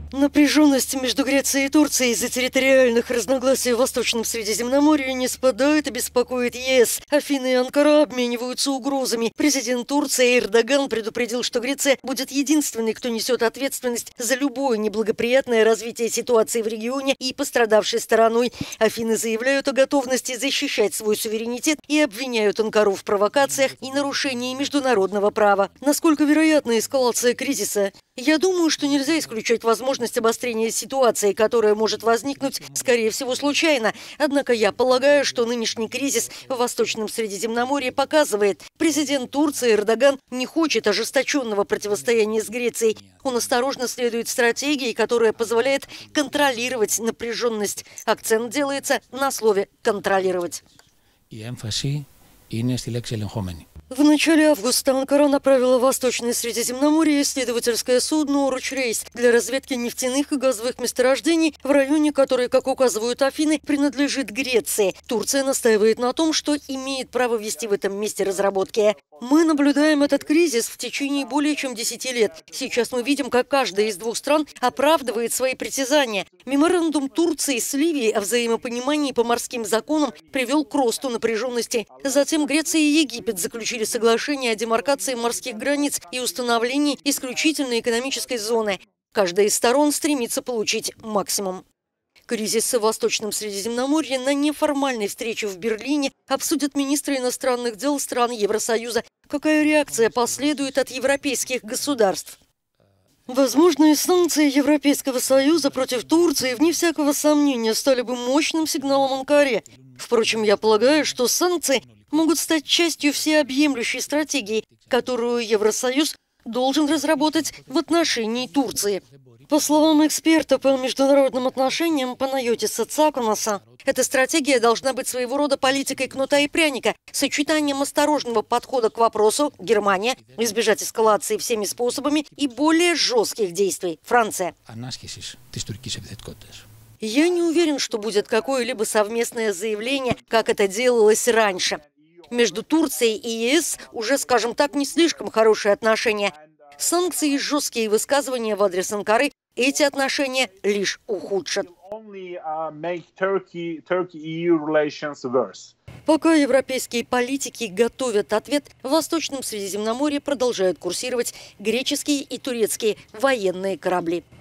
Напряженность между Грецией и Турцией из-за территориальных разногласий в Восточном Средиземноморье не спадает и беспокоит ЕС. Афины и Анкара обмениваются угрозами. Президент Турции Эрдоган предупредил, что Греция будет единственной, кто несет ответственность за любое неблагоприятное развитие ситуации в регионе и пострадавшей стороной. Афины заявляют о готовности защищать свой суверенитет и обвиняют Анкару в провокациях и нарушении международного права. Насколько вероятна эскалация кризиса? Я думаю, что нельзя исключать возможность обострения ситуации, которая может возникнуть, скорее всего, случайно. Однако я полагаю, что нынешний кризис в Восточном Средиземноморье показывает, президент Турции Эрдоган не хочет ожесточенного противостояния с Грецией. Он осторожно следует стратегии, которая позволяет контролировать напряженность. Акцент делается на слове «контролировать». В начале августа Анкара направила в Восточное Средиземноморье исследовательское судно «Оруч Рейс» для разведки нефтяных и газовых месторождений в районе, который, как указывают Афины, принадлежит Греции. Турция настаивает на том, что имеет право вести в этом месте разработки. Мы наблюдаем этот кризис в течение более чем 10 лет. Сейчас мы видим, как каждая из двух стран оправдывает свои притязания. Меморандум Турции с Ливией о взаимопонимании по морским законам привел к росту напряженности. Затем Греция и Египет заключили соглашение о демаркации морских границ и установлении исключительной экономической зоны. Каждая из сторон стремится получить максимум. Кризис в Восточном Средиземноморье на неформальной встрече в Берлине обсудят министры иностранных дел стран Евросоюза. Какая реакция последует от европейских государств? Возможные санкции Европейского Союза против Турции, вне всякого сомнения, стали бы мощным сигналом Анкаре. Впрочем, я полагаю, что санкции могут стать частью всеобъемлющей стратегии, которую Евросоюз должен разработать в отношении Турции. По словам эксперта по международным отношениям Панайотиса Цаконаса, эта стратегия должна быть своего рода политикой кнута и пряника, сочетанием осторожного подхода к вопросу Германия, избежать эскалации всеми способами и более жестких действий Франция. Я не уверен, что будет какое-либо совместное заявление, как это делалось раньше. Между Турцией и ЕС уже, скажем так, не слишком хорошие отношения. Санкции и жесткие высказывания в адрес Анкары эти отношения лишь ухудшат. Пока европейские политики готовят ответ, в Восточном Средиземноморье продолжают курсировать греческие и турецкие военные корабли.